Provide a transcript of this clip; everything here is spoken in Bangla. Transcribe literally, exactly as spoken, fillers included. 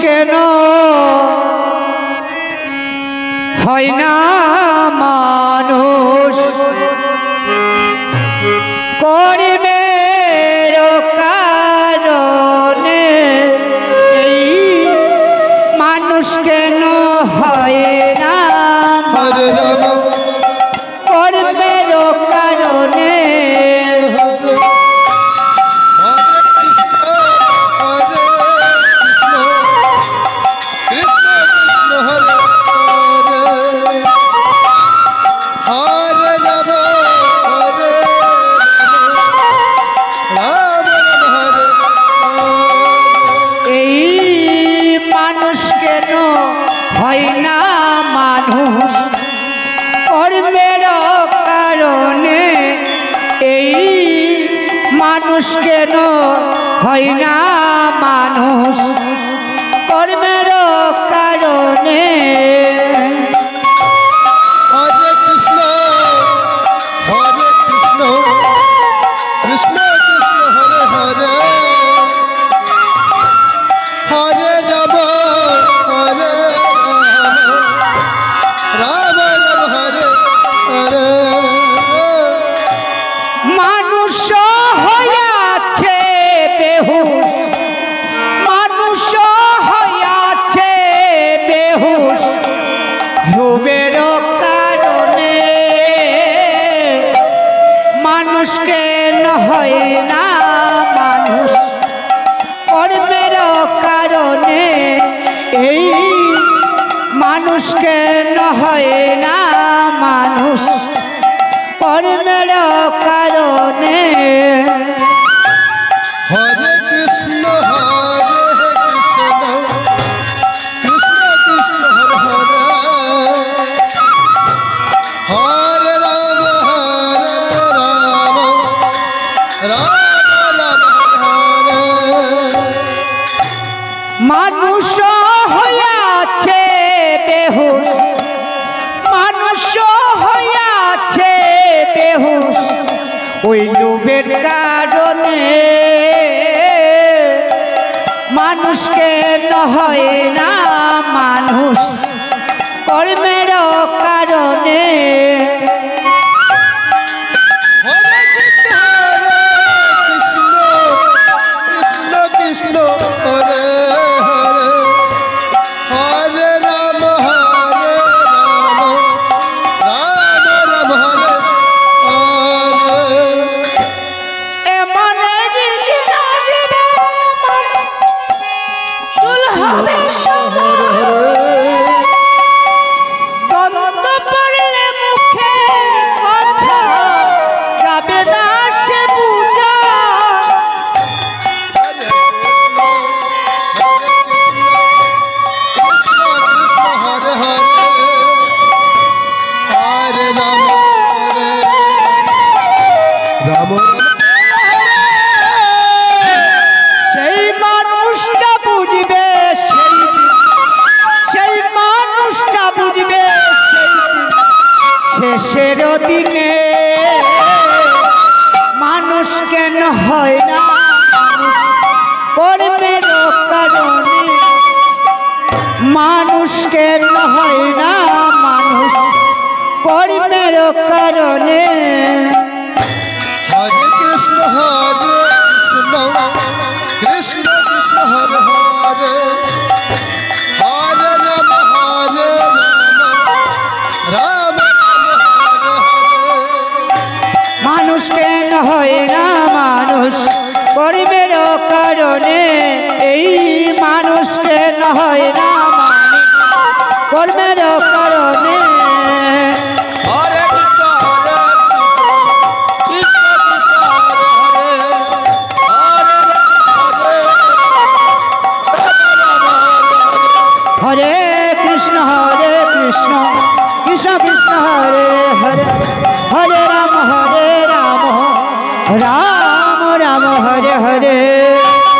কেন হয় না মানুষ কর্মের কারণে এই মানুষ কেন হয় না কর্মের কারণে হয় না মানুষ কর্মের কারণে এই মানুষ কেন হয় না মানুষ কর্মের কারণে হরে কৃষ্ণ হরে কৃষ্ণ কৃষ্ণ কৃষ্ণ হরে হরে হরে রাম হরে রাম রাম হরে হরে মানুষ হইয়াছে বেহুশ মানুষ হইয়াছে বেহুশ লোভের কারণে মানুষ কেন হয় না মানুষ কর্মের কারণে এই মানুষ কেন হয় না মানুষ কর্মের কারণে হরে কৃষ্ণ হরে কৃষ্ণ কৃষ্ণ কৃষ্ণ হরে হরে হরে রাম হরে রাম রাম রাম হরে মানুষ হইয়াছে বেহুশ মানুষ হইয়াছে বেহুশ ওই লোভের কারণে মানুষ কেন হয় না মানুষ কর্মের কারণে হরে কৃষ্ণ হরে কৃষ্ণ কৃষ্ণ কৃষ্ণ হরে হরে হরে রাম হরে রাম রাম রাম হরে হরে এমন একদিন আসবে মন তুল হবে সবার দ্বন্দ্ব পড়লে মুখে কথা যাবে না সে বুঝা হরে কৃষ্ণ হরে কৃষ্ণ কৃষ্ণ কৃষ্ণ হরে হরে হরে রাম হরে রাম রাম সেই মানুষটা বুঝবে সেই দিন সেই মানুষটা বুঝবে সেই দিন শেষের দিনে মানুষ কেন হয় না মানুষ কর্মের কারণে মানুষ কেন হয় না মানুষ কর্মের কারণে হরে কৃষ্ণ হরে কৃষ্ণ কৃষ্ণ কৃষ্ণ হরে হরে হরে রাম হরে রাম রাম রাম হরে হরে মানুষ কেন হয় না মানুষ কর্মের কারণে এই মানুষ কেন হয় না মানুষ কর্মের কারণে হরে কৃষ্ণ হরে কৃষ্ণ কৃষ্ণ কৃষ্ণ হরে হরে হরে হরে কৃষ্ণ হরে কৃষ্ণ কৃষ্ণ কৃষ্ণ হরে হরে হরে রাম হরে রাম রাম রাম হরে হরে